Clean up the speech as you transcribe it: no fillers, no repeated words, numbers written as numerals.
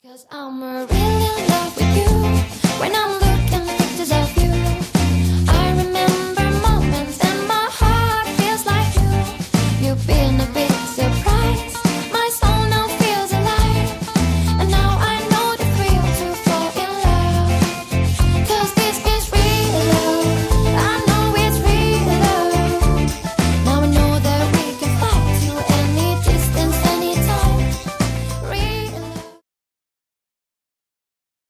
'Cause I'm really in love with you when I'm looking at pictures of